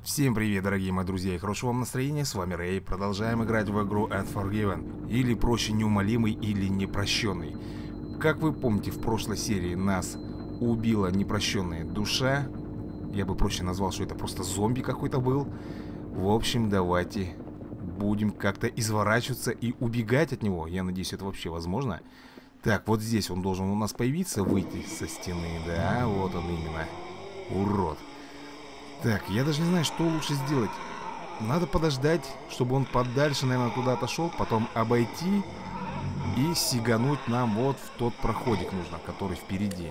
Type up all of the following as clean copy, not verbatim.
Всем привет, дорогие мои друзья, и хорошего вам настроения, с вами Рэй. Продолжаем играть в игру Unforgiven, или проще неумолимый, или непрощенный. Как вы помните, в прошлой серии нас убила непрощенная душа. Я бы проще назвал, что это просто зомби какой-то был. В общем, давайте будем как-то изворачиваться и убегать от него. Я надеюсь, это вообще возможно. Так, вот здесь он должен у нас появиться, выйти со стены. Да, вот он именно. Урод. Так, я даже не знаю, что лучше сделать. Надо подождать, чтобы он подальше, наверное, туда отошел. Потом обойти и сигануть нам вот в тот проходик нужно, который впереди.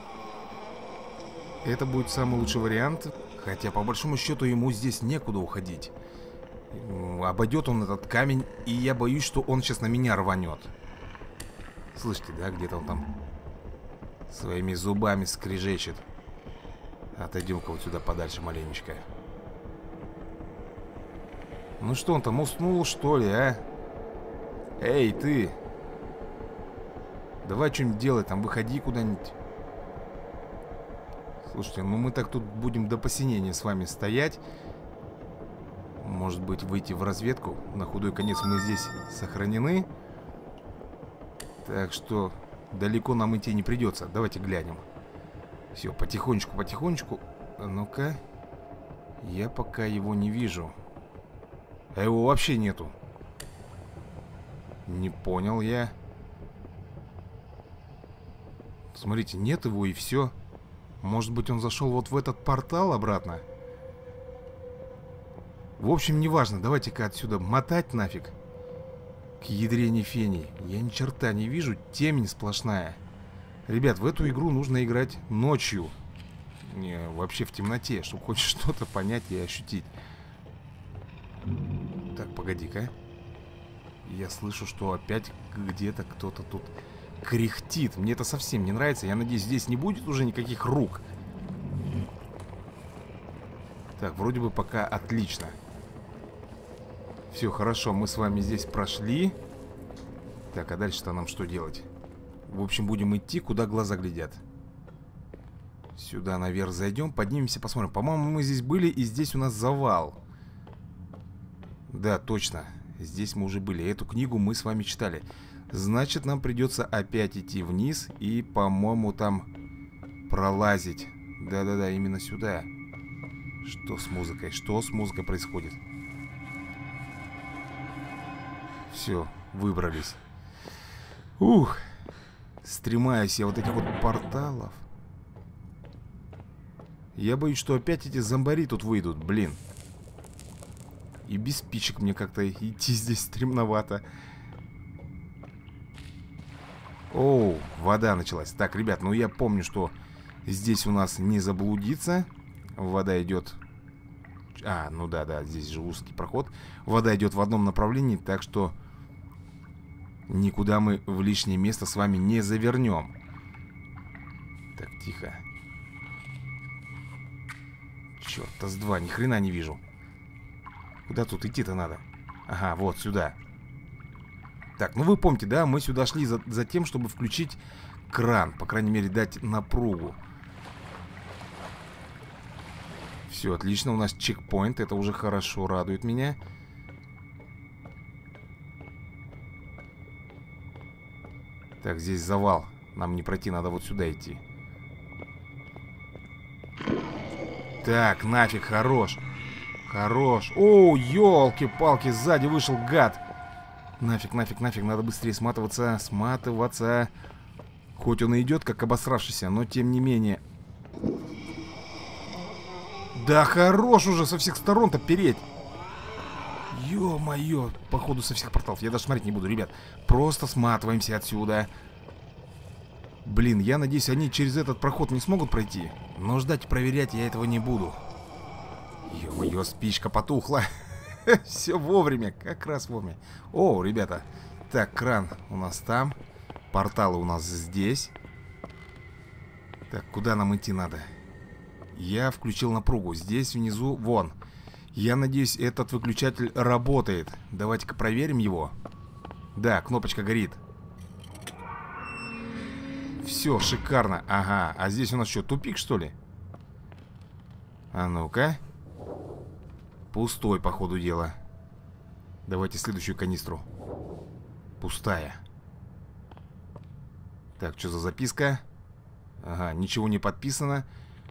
Это будет самый лучший вариант. Хотя, по большому счету, ему здесь некуда уходить. Обойдет он этот камень, и я боюсь, что он сейчас на меня рванет. Слышите, да, где-то он там своими зубами скрежещет. Отойдем-ка вот сюда подальше маленечко. Ну что он там, уснул что ли, а? Эй, ты! Давай что-нибудь делай, там выходи куда-нибудь. Слушайте, ну мы так тут будем до посинения с вами стоять. Может быть, выйти в разведку. На худой конец мы здесь сохранены. Так что далеко нам идти не придется. Давайте глянем. Все, потихонечку, потихонечку. Ну-ка. Я пока его не вижу. А его вообще нету. Не понял я. Смотрите, нет его и все. Может быть, он зашел вот в этот портал обратно? В общем, неважно. Давайте-ка отсюда мотать нафиг. К ядрене фени. Я ни черта не вижу. Темень сплошная. Ребят, в эту игру нужно играть ночью. Не, вообще в темноте, чтобы хоть что-то понять и ощутить. Так, погоди-ка. Я слышу, что опять где-то кто-то тут кряхтит. Мне это совсем не нравится. Я надеюсь, здесь не будет уже никаких рук. Так, вроде бы пока отлично. Все, хорошо, мы с вами здесь прошли. Так, а дальше-то нам что делать? В общем, будем идти, куда глаза глядят. Сюда наверх зайдем, поднимемся, посмотрим. По-моему, мы здесь были, и здесь у нас завал. Да, точно. Здесь мы уже были. Эту книгу мы с вами читали. Значит, нам придется опять идти вниз и, по-моему, там пролазить. Да-да-да, именно сюда. Что с музыкой? Что с музыкой происходит? Все, выбрались. Ух! Стремаюсь я вот этих вот порталов. Я боюсь, что опять эти зомбари тут выйдут, блин. И без спичек мне как-то идти здесь стремновато. Оу, вода началась. Так, ребят, ну я помню, что здесь у нас не заблудиться. Вода идет... А, ну да, здесь же узкий проход. Вода идет в одном направлении, так что... Никуда мы в лишнее место с вами не завернем. Так, тихо. Черт-то с два, ни хрена не вижу. Куда тут идти-то надо? Ага, вот сюда. Так, ну вы помните, да, мы сюда шли за тем, чтобы включить кран. По крайней мере, дать напругу. Все, отлично, у нас чекпоинт. Это уже хорошо, радует меня. Так, здесь завал. Нам не пройти, надо вот сюда идти. Так, нафиг, хорош. Хорош. О, елки-палки, сзади вышел гад. Нафиг, нафиг, нафиг, надо быстрее сматываться. Сматываться. Хоть он и идет, как обосравшийся, но тем не менее. Да хорош уже со всех сторон-то переть. Ё-моё, походу со всех порталов. Я даже смотреть не буду, ребят. Просто сматываемся отсюда. Блин, я надеюсь, они через этот проход не смогут пройти. Но ждать и проверять я этого не буду. Ё-моё, спичка потухла. Все вовремя, как раз вовремя. О, ребята. Так, кран у нас там. Порталы у нас здесь. Так, куда нам идти надо? Я включил напругу. Здесь внизу, вон. Я надеюсь, этот выключатель работает. Давайте-ка проверим его. Да, кнопочка горит. Все, шикарно. Ага, а здесь у нас что, тупик, что ли? А ну-ка. Пустой, по ходу дела. Давайте следующую канистру. Пустая. Так, что за записка? Ага, ничего не подписано.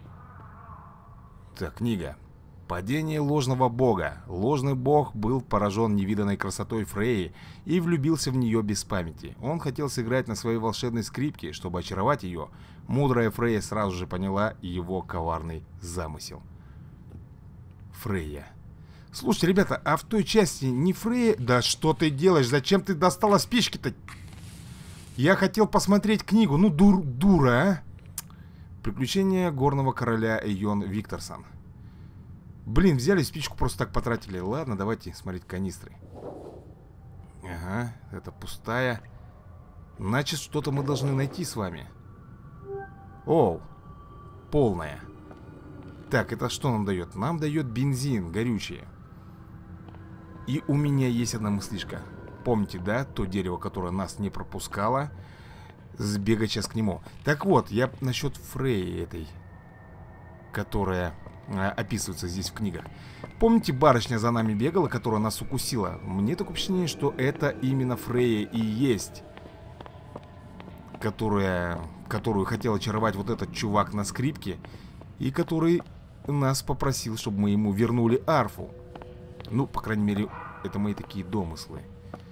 Так, книга. Падение ложного бога. Ложный бог был поражен невиданной красотой Фрейи и влюбился в нее без памяти. Он хотел сыграть на своей волшебной скрипке, чтобы очаровать ее. Мудрая Фрейя сразу же поняла его коварный замысел. Фрейя. Слушайте, ребята, а в той части не Фрейя... Да что ты делаешь? Зачем ты достала спички-то? Я хотел посмотреть книгу. Ну, дура, а? Приключения горного короля Эйон Викторсон. Блин, взяли спичку, просто так потратили. Ладно, давайте смотреть канистры. Ага, это пустая. Значит, что-то мы должны найти с вами. О, полная. Так, это что нам дает? Нам дает бензин, горючее. И у меня есть одна мыслишка. Помните, да, то дерево, которое нас не пропускало? Сбегать сейчас к нему. Так вот, я насчет Фреи этой, которая описывается здесь в книгах. Помните, барышня за нами бегала, которая нас укусила? Мне такое впечатление, что это именно Фрея и есть, которую хотел очаровать вот этот чувак на скрипке, и который нас попросил, чтобы мы ему вернули арфу. Ну, по крайней мере, это мои такие домыслы.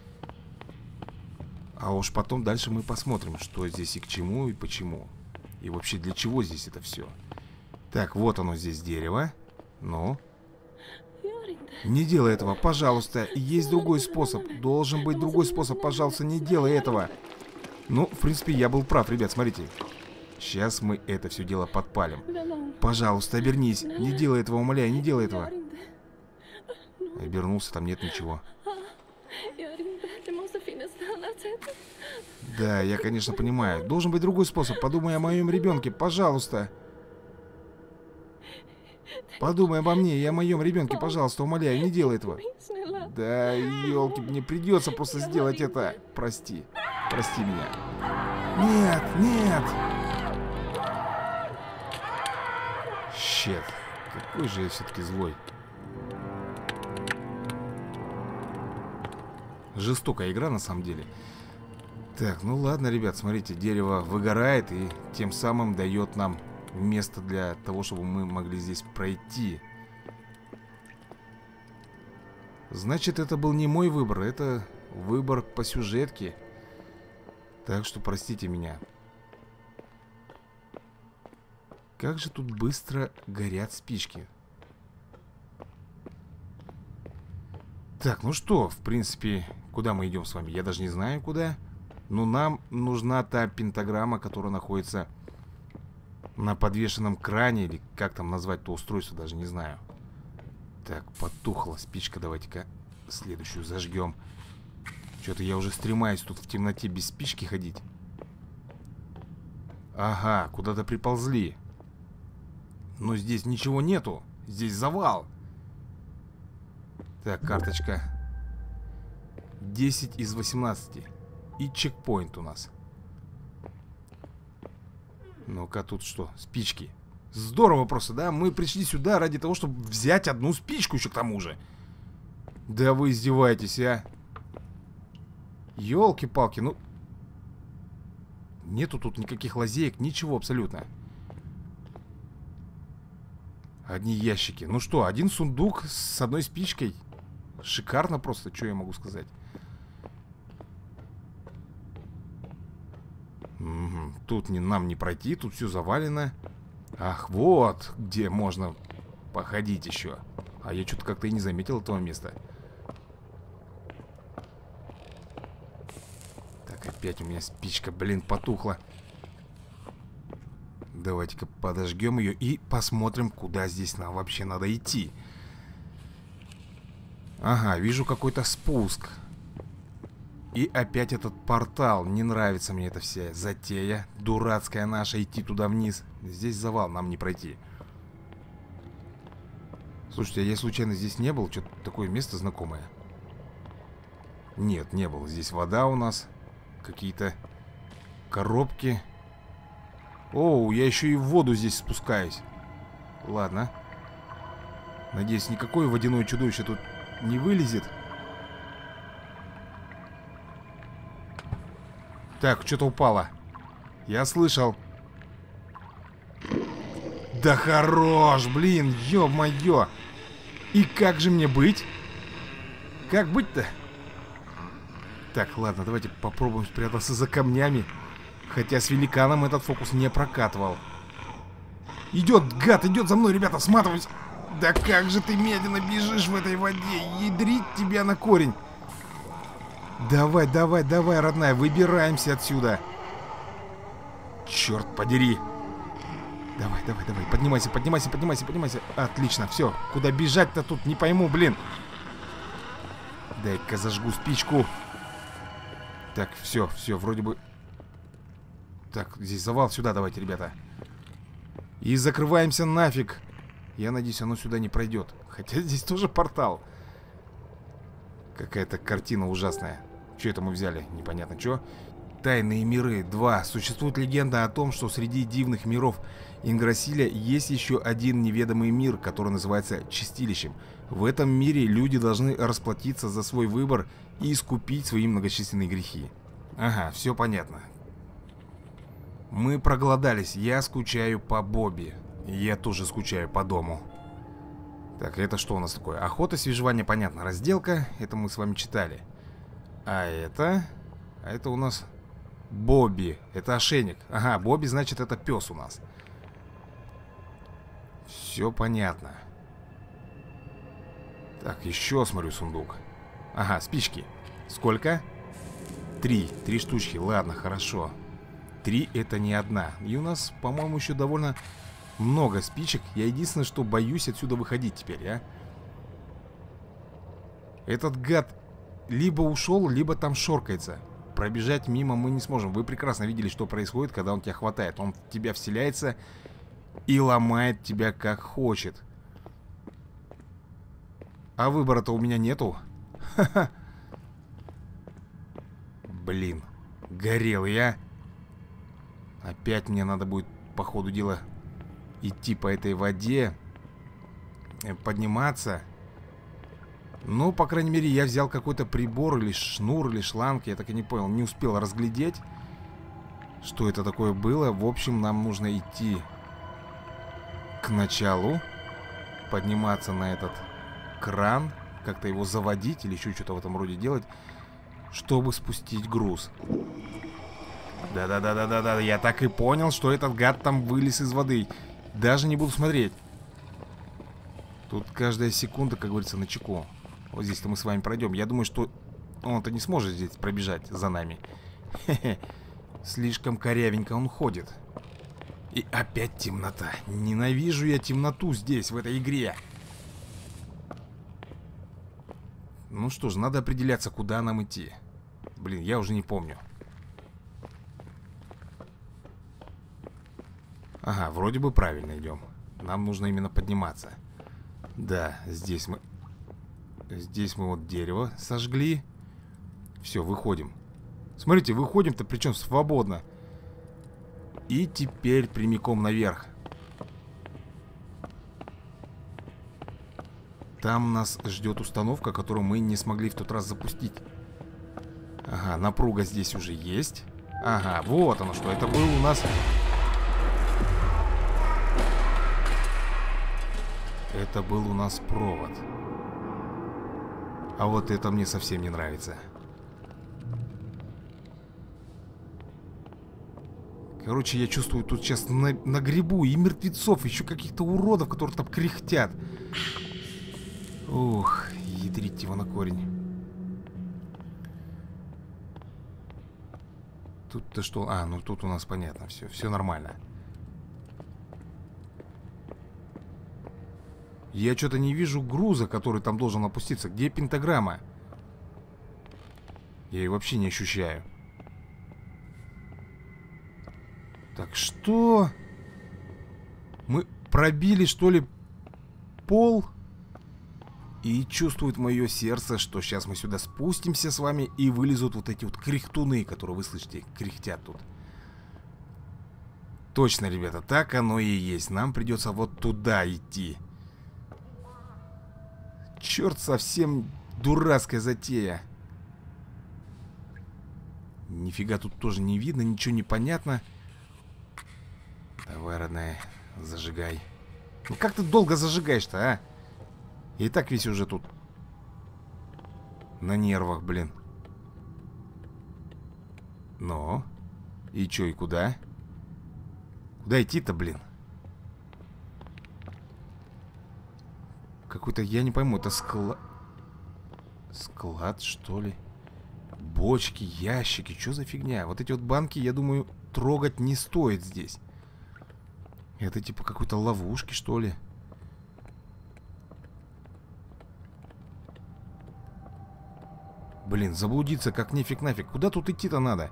А уж потом дальше мы посмотрим, что здесь и к чему, и почему. И вообще для чего здесь это все. Так, вот оно здесь дерево. Ну? Не делай этого, пожалуйста. Есть другой способ. Должен быть другой способ, пожалуйста, не делай этого. Ну, в принципе, я был прав, ребят, смотрите. Сейчас мы это все дело подпалим. Пожалуйста, обернись. Не делай этого, умоляю, не делай этого. Обернулся, там нет ничего. Да, я, конечно, понимаю. Должен быть другой способ. Подумай о моем ребенке, пожалуйста. Подумай обо мне и о моем ребенке, пожалуйста, умоляю, не делай этого. Да, елки, мне придется просто сделать это. Прости, прости меня. Нет, нет. Щет, какой же я все-таки злой. Жестокая игра на самом деле. Так, ну ладно, ребят, смотрите, дерево выгорает и тем самым дает нам место для того, чтобы мы могли здесь пройти. Значит, это был не мой выбор, это выбор по сюжетке. Так что простите меня. Как же тут быстро горят спички. Так, ну что, в принципе, куда мы идем с вами? Я даже не знаю, куда. Но нам нужна та пентаграмма, которая находится на подвешенном кране. Или как там назвать то устройство, даже не знаю. Так, потухла спичка. Давайте-ка следующую зажгем. Что-то я уже стремаюсь тут в темноте без спички ходить. Ага, куда-то приползли. Но здесь ничего нету. Здесь завал. Так, карточка 10 из 18. И чекпоинт у нас. Ну-ка, тут что? Спички. Здорово просто, да? Мы пришли сюда ради того, чтобы взять одну спичку еще к тому же. Да вы издеваетесь, а? Ёлки-палки, ну... Нету тут никаких лазеек, ничего абсолютно. Одни ящики. Ну что, один сундук с одной спичкой. Шикарно просто, что я могу сказать. Угу. Тут нам не пройти, тут все завалено. Ах, вот где можно походить еще. А я что-то как-то и не заметил этого места. Так, опять у меня спичка, блин, потухла. Давайте-ка подожгем ее и посмотрим, куда здесь нам вообще надо идти. Ага, вижу какой-то спуск. И опять этот портал. Не нравится мне эта вся затея дурацкая наша, идти туда вниз. Здесь завал, нам не пройти. Слушайте, а я случайно здесь не был? Что-то такое место знакомое. Нет, не был. Здесь вода у нас. Какие-то коробки. Оу, я еще и в воду здесь спускаюсь. Ладно. Надеюсь, никакое водяное чудовище тут не вылезет. Так, что-то упало. Я слышал. Да хорош, блин, ё-моё. И как же мне быть? Как быть-то? Так, ладно, давайте попробуем спрятаться за камнями. Хотя с великаном этот фокус не прокатывал. Идет, гад, идет за мной, ребята, сматывайся. Да как же ты медленно бежишь в этой воде. Ядрить тебя на корень. Давай, давай, давай, родная, выбираемся отсюда. Черт подери. Давай, давай, давай, поднимайся, поднимайся, поднимайся, поднимайся. Отлично, все, куда бежать-то тут, не пойму, блин. Дай-ка зажгу спичку. Так, все, все, вроде бы. Так, здесь завал, сюда давайте, ребята. И закрываемся нафиг. Я надеюсь, оно сюда не пройдет. Хотя здесь тоже портал. Какая-то картина ужасная. Что это мы взяли? Непонятно что. Тайные миры 2. Существует легенда о том, что среди дивных миров Инграсиля есть еще один неведомый мир, который называется Чистилищем. В этом мире люди должны расплатиться за свой выбор и искупить свои многочисленные грехи. Ага, все понятно. Мы проголодались, я скучаю по Бобби. Я тоже скучаю по дому. Так, это что у нас такое? Охота, свежевание, понятно, разделка. Это мы с вами читали. А это у нас Бобби. Это ошейник. Ага, Бобби, значит, это пес у нас. Все понятно. Так, еще смотрю сундук. Ага, спички. Сколько? 3 штучки, ладно, хорошо. 3 это не одна. И у нас, по-моему, еще довольно много спичек. Я единственное, что боюсь отсюда выходить теперь, а. Этот гад либо ушел, либо там шоркается. Пробежать мимо мы не сможем. Вы прекрасно видели, что происходит, когда он тебя хватает. Он в тебя вселяется и ломает тебя как хочет. А выбора-то у меня нету. Ха-ха. Блин, горел я. Опять мне надо будет, по ходу дела, идти по этой воде, подниматься. Ну, по крайней мере, я взял какой-то прибор или шнур, или шланг. Я так и не понял, не успел разглядеть, что это такое было. В общем, нам нужно идти к началу, подниматься на этот кран, как-то его заводить или еще что-то в этом роде делать, чтобы спустить груз. Да-да-да-да-да-да, я так и понял, что этот гад там вылез из воды. Даже не буду смотреть. Тут каждая секунда, как говорится, на чеку. Вот здесь-то мы с вами пройдем. Я думаю, что он-то не сможет здесь пробежать за нами. Хе-хе. Слишком корявенько он ходит. И опять темнота. Ненавижу я темноту здесь, в этой игре. Ну что ж, надо определяться, куда нам идти. Блин, я уже не помню. Ага, вроде бы правильно идем. Нам нужно именно подниматься. Да, здесь мы вот дерево сожгли. Все, выходим. Смотрите, выходим-то, причем свободно. И теперь прямиком наверх. Там нас ждет установка, которую мы не смогли в тот раз запустить. Ага, напруга здесь уже есть. Ага, вот оно что. Это был у нас... Это был у нас провод. А вот это мне совсем не нравится. Короче, я чувствую тут сейчас на грибу и мертвецов, еще каких-то уродов, которые там кряхтят. Ух, ядрить его на корень. Тут-то что? А, ну тут у нас понятно все. Все нормально. Я что-то не вижу груза, который там должен опуститься. Где пентаграмма? Я ее вообще не ощущаю. Так, что? Мы пробили, что ли, пол? И чувствует мое сердце, что сейчас мы сюда спустимся с вами, и вылезут вот эти вот кряхтуны, которые вы слышите, кряхтят тут. Точно, ребята, так оно и есть. Нам придется вот туда идти. Черт, совсем дурацкая затея. Нифига тут тоже не видно, ничего не понятно. Давай, родная, зажигай. Ну как ты долго зажигаешь-то, а? И так весь уже тут на нервах, блин. Ну? И чё, и куда? Куда идти-то, блин? Какой-то, я не пойму, это склад... Склад, что ли? Бочки, ящики, что за фигня? Вот эти вот банки, я думаю, трогать не стоит здесь. Это типа какой-то ловушки, что ли? Блин, заблудиться как нифиг нафиг. Куда тут идти-то надо?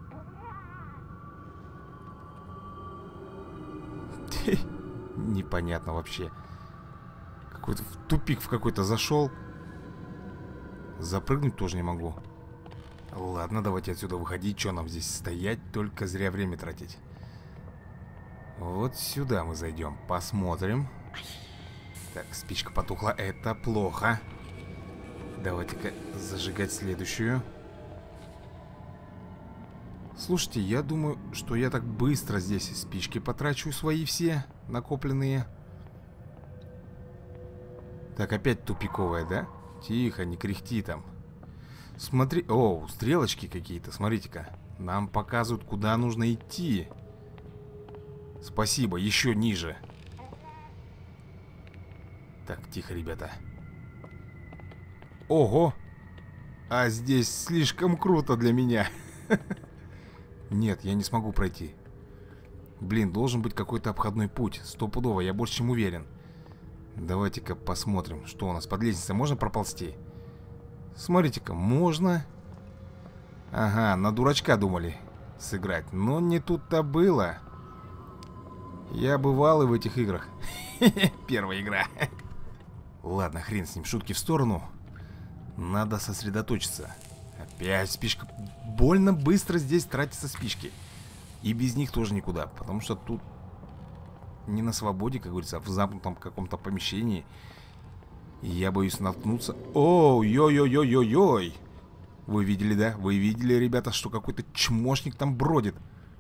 Непонятно вообще. Какой-то тупик в какой-то зашел. Запрыгнуть тоже не могу. Ладно, давайте отсюда выходить. Что нам здесь стоять? Только зря время тратить. Вот сюда мы зайдем. Посмотрим. Так, спичка потухла. Это плохо. Давайте-ка зажигать следующую. Слушайте, я думаю, что я так быстро здесь спички потрачу свои все накопленные. Так, опять тупиковая, да? Тихо, не кряхти там. Смотри, о, стрелочки какие-то, смотрите-ка. Нам показывают, куда нужно идти. Спасибо, еще ниже. Так, тихо, ребята. Ого! А здесь слишком круто для меня. Нет, я не смогу пройти. Блин, должен быть какой-то обходной путь. Стопудово, я больше чем уверен. Давайте-ка посмотрим, что у нас под лестницей. Можно проползти? Смотрите-ка, можно. Ага, на дурачка думали сыграть. Но не тут-то было. Я бывал и в этих играх. Первая игра. Ладно, хрен с ним, шутки в сторону. Надо сосредоточиться. Опять спичка. Больно быстро здесь тратятся спички. И без них тоже никуда. Потому что тут не на свободе, как говорится, а в замкнутом каком-то помещении. И я боюсь наткнуться. О, йой-йой-йой-йой-йой. Вы видели, да? Вы видели, ребята, что какой-то чмошник там бродит?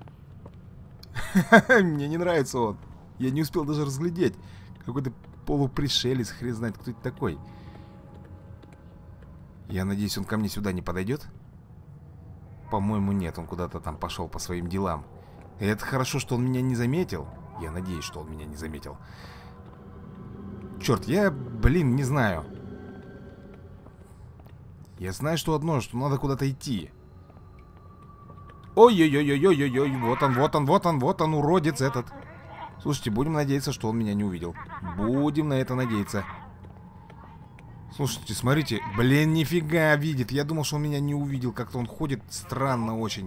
Мне не нравится он. Я не успел даже разглядеть. Какой-то полупришелец, хрен знает, кто это такой. Я надеюсь, он ко мне сюда не подойдет. По-моему, нет, он куда-то там пошел по своим делам. И это хорошо, что он меня не заметил. Я надеюсь, что он меня не заметил. Черт, я, блин, не знаю. Я знаю, что одно, что надо куда-то идти. Ой-ой-ой-ой-ой-ой-ой. Вот он, вот он, вот он, вот он, уродец этот. Слушайте, будем надеяться, что он меня не увидел. Будем на это надеяться. Слушайте, смотрите. Блин, нифига видит. Я думал, что он меня не увидел. Как-то он ходит странно очень.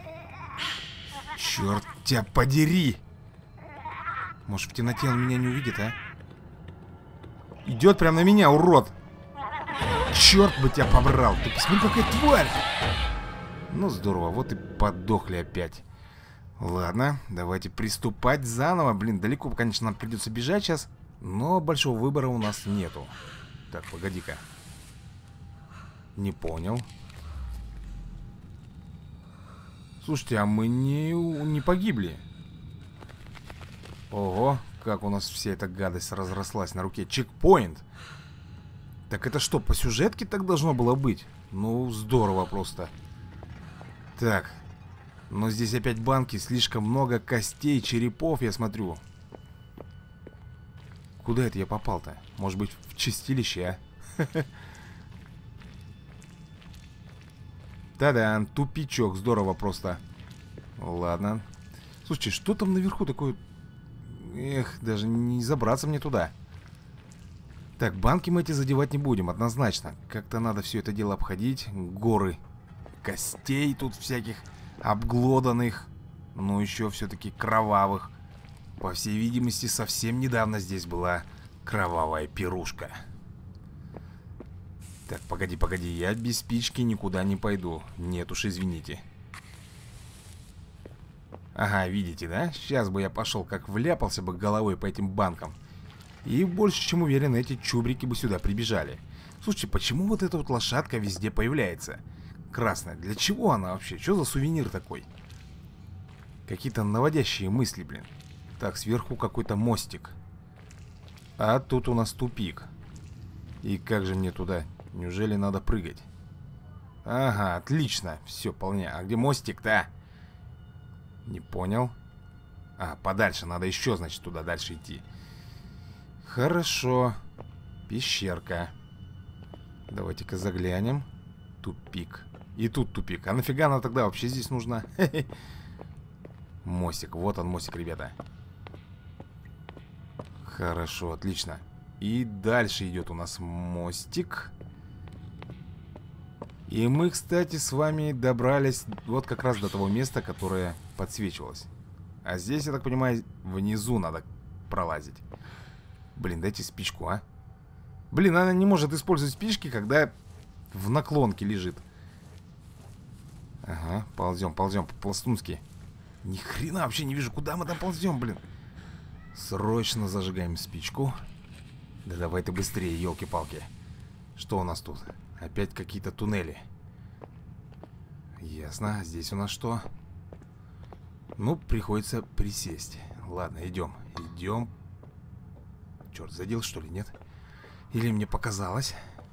Черт тебя подери. Может, в темноте он меня не увидит, а? Идет прямо на меня, урод. Черт бы тебя побрал. Ты посмотри, какая тварь. Ну, здорово, вот и подохли опять. Ладно, давайте приступать заново. Блин, далеко, конечно, нам придется бежать сейчас. Но большого выбора у нас нету. Так, погоди-ка. Не понял. Слушайте, а мы не погибли. Ого, как у нас вся эта гадость разрослась на руке. Чекпоинт. Так это что, по сюжетке так должно было быть? Ну, здорово просто. Так. Но здесь опять банки, слишком много костей, черепов, я смотрю. Куда это я попал-то? Может быть, в чистилище, а? Та-да, тупичок, здорово просто. Ладно. Слушайте, что там наверху такое? Эх, даже не забраться мне туда. Так, банки мы эти задевать не будем, однозначно. Как-то надо все это дело обходить. Горы костей тут всяких обглоданных. Но еще все-таки кровавых. По всей видимости, совсем недавно здесь была кровавая пирушка. Так, погоди, погоди, я без спички никуда не пойду. Нет уж, извините. Ага, видите, да? Сейчас бы я пошел, как вляпался бы головой по этим банкам. И больше чем уверен, эти чубрики бы сюда прибежали. Слушайте, почему вот эта вот лошадка везде появляется? Красная. Для чего она вообще? Что за сувенир такой? Какие-то наводящие мысли, блин. Так, сверху какой-то мостик. А тут у нас тупик. И как же мне туда? Неужели надо прыгать? Ага, отлично. Все, вполне. А где мостик-то? Не понял. А, подальше. Надо еще, значит, туда дальше идти. Хорошо. Пещерка. Давайте-ка заглянем. Тупик. И тут тупик. А нафига она тогда вообще здесь нужна? Мостик. Вот он, мостик, ребята. Хорошо, отлично. И дальше идет у нас мостик. И мы, кстати, с вами добрались вот как раз до того места, которое подсвечивалось. А здесь, я так понимаю, внизу надо пролазить. Блин, дайте спичку, а. Блин, она не может использовать спички, когда в наклонке лежит. Ага, ползем, ползем по-пластунски. Ни хрена вообще не вижу, куда мы там ползем, блин. Срочно зажигаем спичку. Да давай ты быстрее, елки-палки. Что у нас тут? Опять какие-то туннели. Ясно, здесь у нас что? Ну, приходится присесть. Ладно, идем, идем. Черт, задел что ли, нет? Или мне показалось?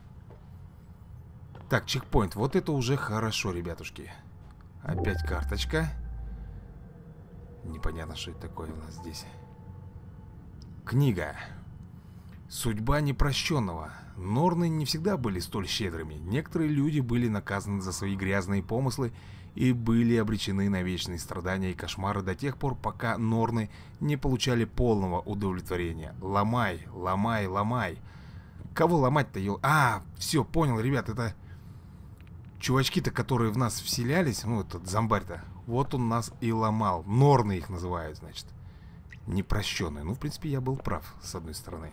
Так, чекпоинт, вот это уже хорошо, ребятушки. Опять карточка. Непонятно, что это такое у нас здесь. Книга. Судьба непрощенного. Норны не всегда были столь щедрыми. Некоторые люди были наказаны за свои грязные помыслы и были обречены на вечные страдания и кошмары до тех пор, пока норны не получали полного удовлетворения. Ломай, ломай, ломай. Кого ломать-то? А, все, понял, ребят, это чувачки-то, которые в нас вселялись. Ну, этот зомбарь-то. Вот он нас и ломал. Норны их называют, значит. Непрощенные. Ну, в принципе, я был прав, с одной стороны.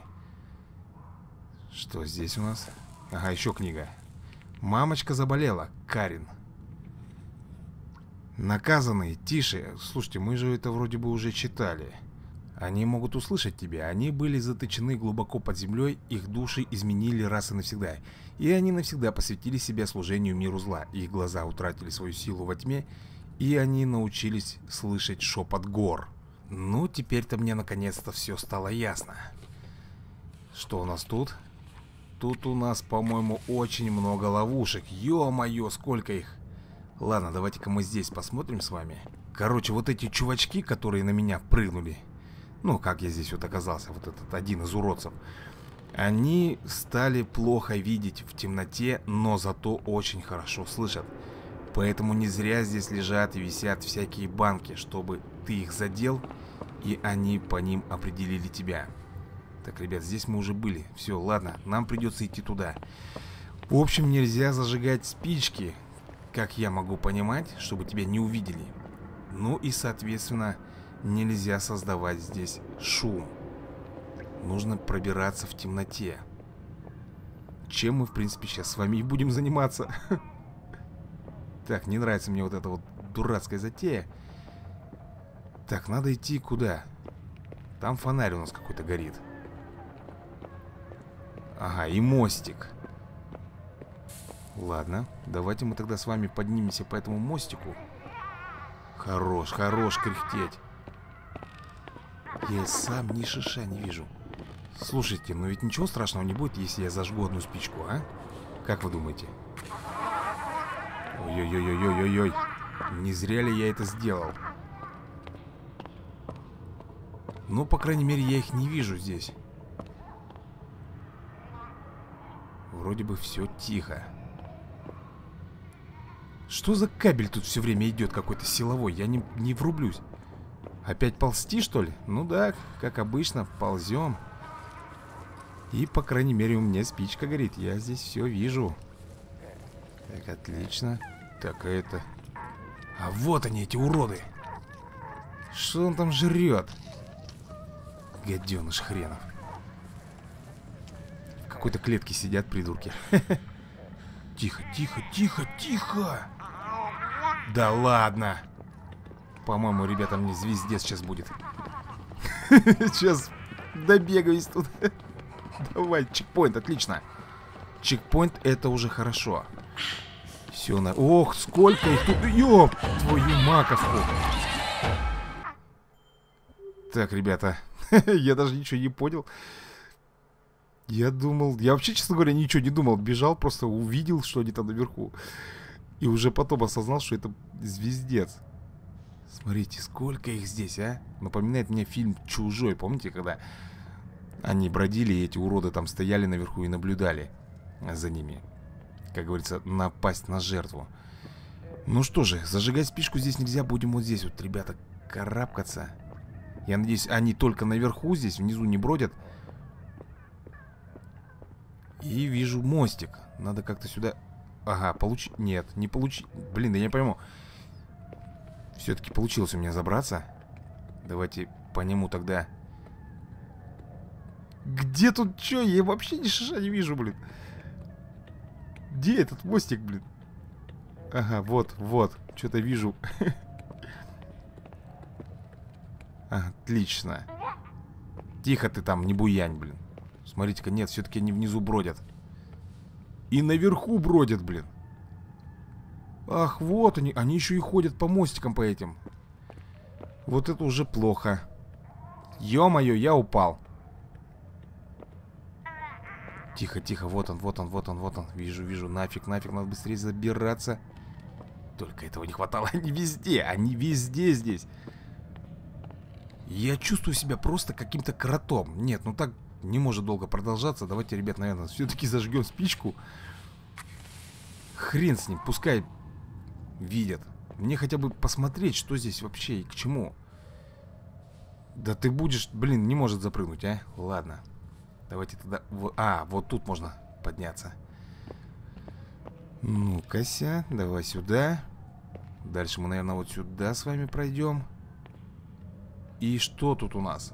Что здесь у нас? Ага, еще книга. Мамочка заболела. Карин. Наказанные. Тише. Слушайте, мы же это вроде бы уже читали. Они могут услышать тебя. Они были заточены глубоко под землей. Их души изменили раз и навсегда. И они навсегда посвятили себя служению миру зла. Их глаза утратили свою силу во тьме. И они научились слышать шепот гор. Ну, теперь-то мне наконец-то все стало ясно. Что у нас тут? Тут у нас, по-моему, очень много ловушек. Ё-моё, сколько их. Ладно, давайте-ка мы здесь посмотрим с вами. Короче, вот эти чувачки, которые на меня прыгнули. Ну, как я здесь вот оказался, вот этот один из уродцев. Они стали плохо видеть в темноте, но зато очень хорошо слышат. Поэтому не зря здесь лежат и висят всякие банки, чтобы ты их задел, и они по ним определили тебя. Так, ребят, здесь мы уже были. Все, ладно, нам придется идти туда. В общем, нельзя зажигать спички, как я могу понимать, чтобы тебя не увидели. Ну и, соответственно, нельзя создавать здесь шум. Нужно пробираться в темноте. Чем мы, в принципе, сейчас с вами и будем заниматься. Так, не нравится мне вот эта вот дурацкая затея. Так, надо идти куда? Там фонарь у нас какой-то горит. Ага, и мостик. Ладно, давайте мы тогда с вами поднимемся по этому мостику. Хорош, хорош кряхтеть. Я сам ни шиша не вижу. Слушайте, но ведь ничего страшного не будет, если я зажгу одну спичку, а? Как вы думаете? Ой-ой-ой-ой-ой-ой. Не зря ли я это сделал? Ну, по крайней мере, я их не вижу здесь. Вроде бы все тихо. Что за кабель тут все время идет какой-то силовой? Я не врублюсь. Опять ползти, что ли? Ну да, как обычно, ползем. И, по крайней мере, у меня спичка горит. Я здесь все вижу. Так, отлично. Так, а это... А вот они, эти уроды. Что он там жрет? Гаденыш хренов. В какой-то клетке сидят придурки. Тихо, тихо, тихо, тихо. Да ладно. По-моему, ребята, мне звездец сейчас будет. Сейчас Добегаюсь тут. Давай, чекпоинт, отлично. Чекпоинт, это уже хорошо. Все, на... Ох, сколько их тут. Ёп, твою маковку. Так, ребята. Я даже ничего не понял. Я думал... Я вообще, честно говоря, ничего не думал. Бежал, просто увидел, что они там наверху. И уже потом осознал, что это звездец. Смотрите, сколько их здесь, а? Напоминает мне фильм «Чужой». Помните, когда они бродили, и эти уроды там стояли наверху и наблюдали за ними? Как говорится, напасть на жертву. Ну что же, зажигать спичку здесь нельзя. Будем вот здесь вот, ребята, карабкаться. Я надеюсь, они только наверху здесь, внизу не бродят. И вижу мостик. Надо как-то сюда... Ага, получить... Нет, не получить... Блин, да я не пойму. Все-таки получилось у меня забраться. Давайте по нему тогда... Где тут что? Я вообще ни шиша не вижу, блин. Где этот мостик, блин? Ага, вот, вот. Что-то вижу. Отлично. Тихо ты там, не буянь, блин. Смотрите-ка, нет, все-таки они внизу бродят. И наверху бродят, блин. Ах, вот они. Они еще и ходят по мостикам по этим. Вот это уже плохо. Ё-моё, я упал. Тихо, тихо, вот он, вот он, вот он, вот он. Вижу, вижу, нафиг, нафиг, надо быстрее забираться. Только этого не хватало. Они везде здесь. Я чувствую себя просто каким-то кротом. Нет, ну так не может долго продолжаться. Давайте, ребят, наверное, все-таки зажгем спичку. Хрен с ним, пускай видят. Мне хотя бы посмотреть, что здесь вообще и к чему. Да ты будешь, блин, не может запрыгнуть, а? Ладно. Давайте тогда... вот тут можно подняться. Ну-ка-ся, давай сюда. Дальше мы, наверное, вот сюда с вами пройдем. И что тут у нас?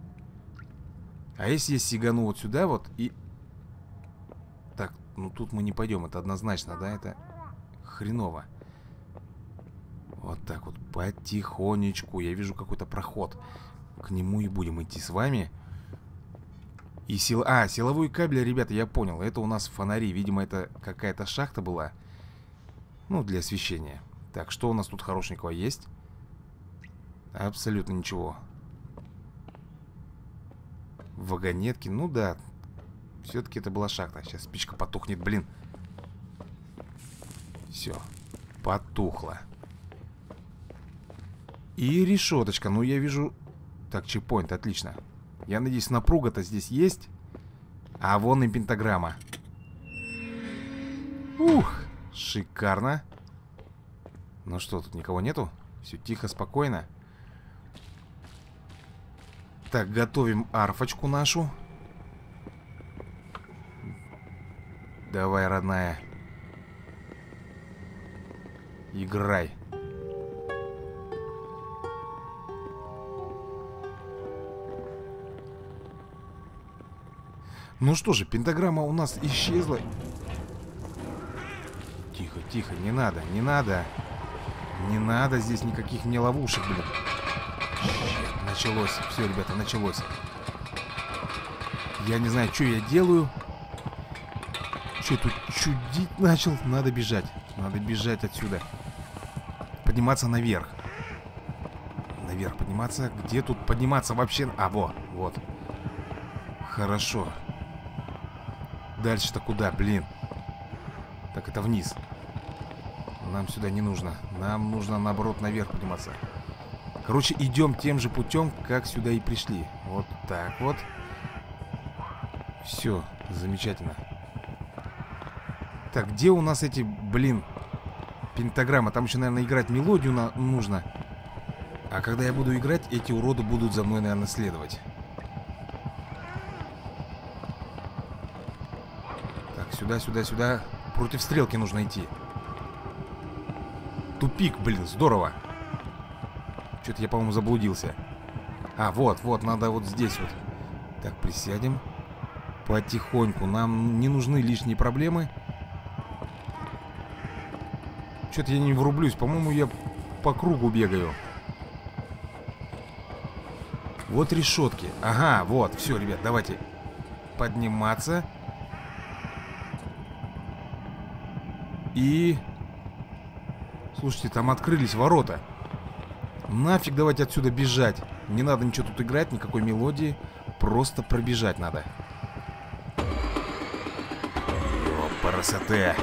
А если я сигану вот сюда вот и... Так, ну тут мы не пойдем, это однозначно, да? Это хреново. Вот так вот, потихонечку. Я вижу какой-то проход. К нему и будем идти с вами. И силовой кабель, ребята, я понял. Это у нас фонари. Видимо, это какая-то шахта была. Ну, для освещения. Так, что у нас тут хорошенького есть? Абсолютно ничего. Вагонетки, ну да. Все-таки это была шахта. Сейчас спичка потухнет, блин. Все, потухло. И решеточка, ну я вижу... Так, чекпоинт, отлично. Я надеюсь, напруга-то здесь есть. А вон и пентаграмма. Ух, шикарно. Ну что, тут никого нету? Все тихо, спокойно. Так, готовим арфочку нашу. Давай, родная. Играй. Ну что же, пентаграмма у нас исчезла. Тихо, тихо, не надо, не надо. Не надо здесь никаких мне ловушек, блин. Щет, началось. Все, ребята, началось. Я не знаю, что я делаю. Что тут чудить начал? Надо бежать. Надо бежать отсюда. Подниматься наверх. Наверх подниматься. Где тут подниматься вообще? А, вот. Хорошо. Дальше-то куда, блин? Так, это вниз. Нам сюда не нужно. Нам нужно, наоборот, наверх подниматься. Короче, идем тем же путем, как сюда и пришли. Вот так вот. Все, замечательно. Так, где у нас эти, блин, пентаграммы? Там еще, наверное, играть мелодию нужно. А когда я буду играть, эти уроды будут за мной, наверное, следовать. Так, сюда, сюда, сюда. Против стрелки нужно идти. Тупик, блин, здорово. Что-то я, по-моему, заблудился. А, вот, надо вот здесь вот. Так, присядем. Потихоньку. Нам не нужны лишние проблемы. Что-то я не врублюсь. По-моему, я по кругу бегаю. Вот решетки. Ага, вот, все, ребят, давайте подниматься. И... Слушайте, там открылись ворота. Нафиг давайте отсюда бежать. Не надо ничего тут играть, никакой мелодии. Просто пробежать надо. Красота.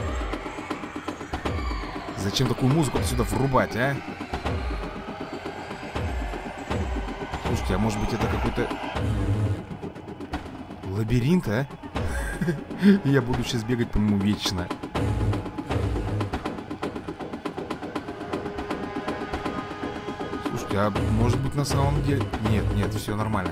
Зачем такую музыку отсюда врубать, а? Слушайте, а может быть это какой-то лабиринт, а? Я буду сейчас бегать по нему вечно. Слушайте, а может быть на самом деле... Нет, нет, все нормально.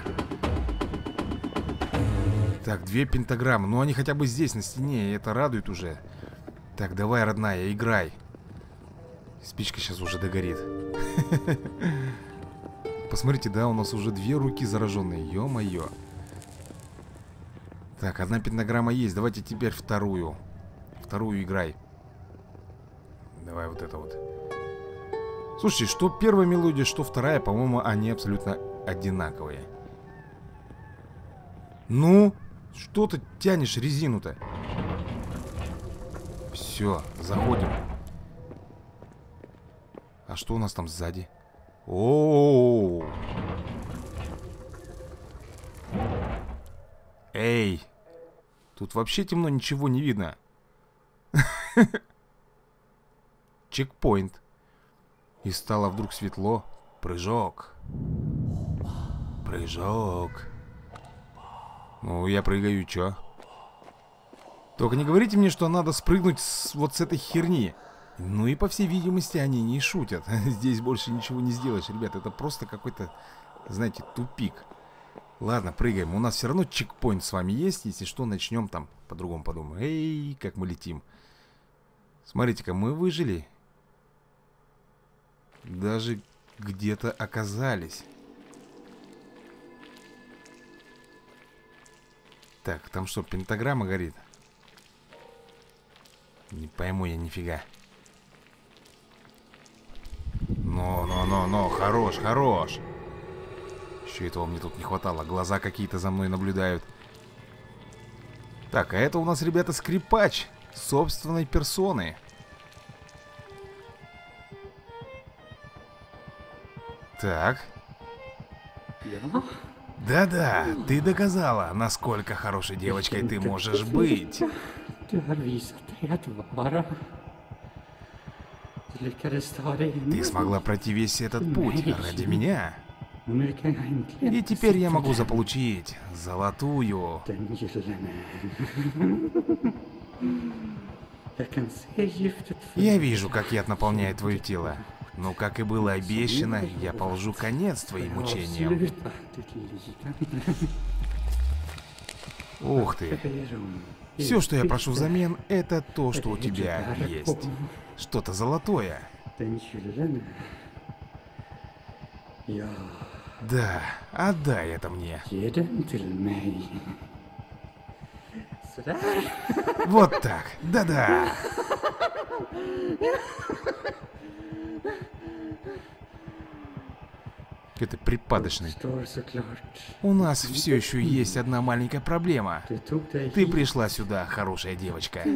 Так, 2 пентаграммы. Ну, они хотя бы здесь, на стене, и это радует уже. Так, давай, родная, играй. Спичка сейчас уже догорит. Посмотрите, да, у нас уже 2 руки зараженные. Ё-моё. Так, 1 пентаграмма есть. Давайте теперь вторую. Вторую играй. Давай вот это вот. Слушайте, что первая мелодия, что вторая, по-моему, они абсолютно одинаковые. Ну... Что ты тянешь резину-то? Все, заходим. А что у нас там сзади? О-о-о! Эй! Тут вообще темно, ничего не видно. Чекпоинт. И стало вдруг светло. Прыжок. Прыжок. Ну, я прыгаю, чё? Только не говорите мне, что надо спрыгнуть вот с этой херни. Ну и, по всей видимости, они не шутят. Здесь больше ничего не сделаешь, ребят. Это просто какой-то, знаете, тупик. Ладно, прыгаем. У нас все равно чекпоинт с вами есть. Если что, начнем там по-другому подумаем. Эй, как мы летим. Смотрите-ка, мы выжили. Даже где-то оказались. Так, там что, пентаграмма горит? Не пойму я нифига. Но, хорош, хорош. Еще этого мне тут не хватало. Глаза какие-то за мной наблюдают. Так, а это у нас, ребята, скрипач собственной персоны. Так. Да-да, ты доказала, насколько хорошей девочкой ты можешь быть. Ты смогла пройти весь этот путь ради меня. И теперь я могу заполучить золотую. Я вижу, как яд наполняет твое тело. Но, как и было обещано, я положу конец твоим мучениям. Ух ты. Все, что я прошу взамен, это то, что у тебя есть. Что-то золотое. Да, отдай это мне. Вот так, да-да. Это припадочный. У нас все еще есть одна маленькая проблема. Ты пришла сюда, хорошая девочка.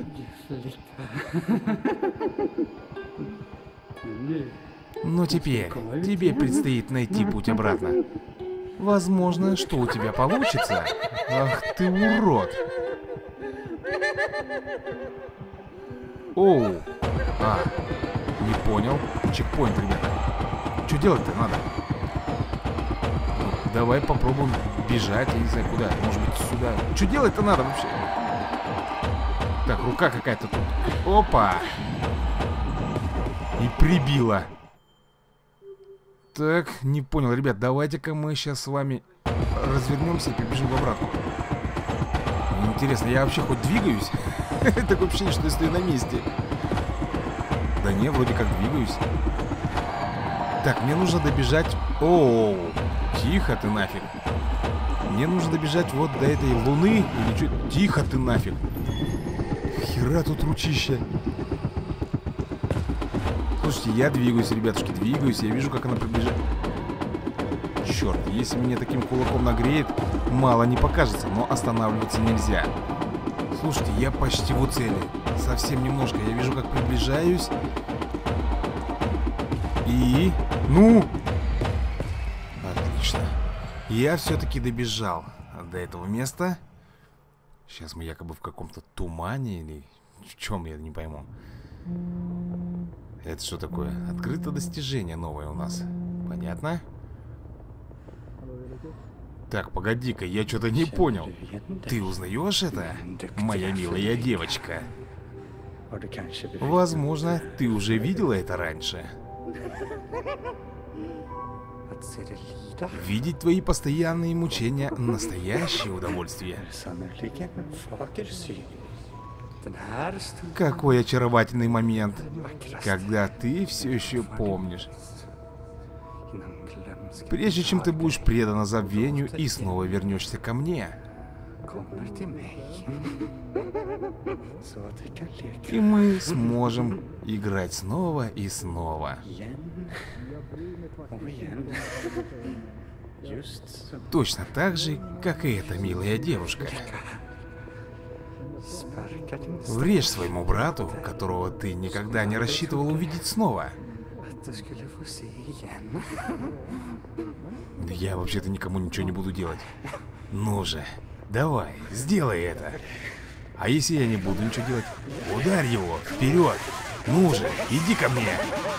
Но теперь тебе предстоит найти путь обратно. Возможно, что у тебя получится. Ах ты урод. Оу. А, не понял. Чекпоинт, ребята. Что делать-то надо? Ну, давай попробуем бежать, я не знаю куда. Может быть сюда. Что делать-то надо вообще? Так, рука какая-то тут. Опа. И прибила. Так, не понял, ребят, давайте-ка мы сейчас с вами развернемся и побежим в обратку. Интересно, я вообще хоть двигаюсь? Такое ощущение, что я стою на месте. Да не, вроде как двигаюсь. Так, мне нужно добежать... Оу, тихо ты нафиг. Мне нужно добежать вот до этой луны. Или что? Тихо ты нафиг. Хера тут ручища. Слушайте, я двигаюсь, ребятушки, двигаюсь. Я вижу, как она побежит. Черт, если меня таким кулаком нагреет, мало не покажется, но останавливаться нельзя. Слушайте, я почти в цели. Совсем немножко. Я вижу, как приближаюсь. И... Ну! Отлично. Я все-таки добежал до этого места. Сейчас мы якобы в каком-то тумане или в чем, я не пойму. Это что такое? Открыто достижение новое у нас. Понятно? Так, погоди-ка, я что-то не понял. Ты узнаешь это, моя милая девочка? Возможно, ты уже видела это раньше. Видеть твои постоянные мучения — настоящее удовольствие. Какой очаровательный момент, когда ты все еще помнишь. Прежде чем ты будешь предана забвению и снова вернешься ко мне. И мы сможем играть снова и снова. Точно так же, как и эта милая девушка. Врежь своему брату, которого ты никогда не рассчитывал увидеть снова. Да я вообще-то никому ничего не буду делать. Ну же, давай, сделай это. А если я не буду ничего делать? Ударь его, вперед. Ну же, иди ко мне.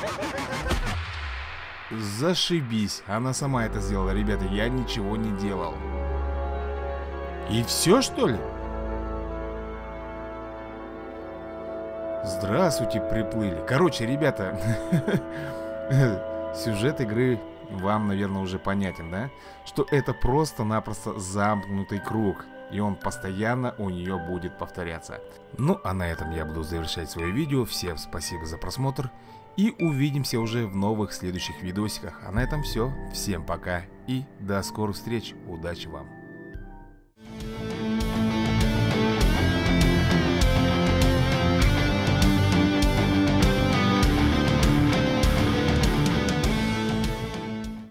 Зашибись, она сама это сделала, ребята, я ничего не делал. И все, что ли? Здравствуйте, приплыли. Короче, ребята, сюжет игры вам, наверное, уже понятен, да? Что это просто-напросто замкнутый круг, и он постоянно у нее будет повторяться. Ну, а на этом я буду завершать свое видео. Всем спасибо за просмотр, и увидимся уже в новых следующих видосиках. А на этом все. Всем пока и до скорых встреч. Удачи вам.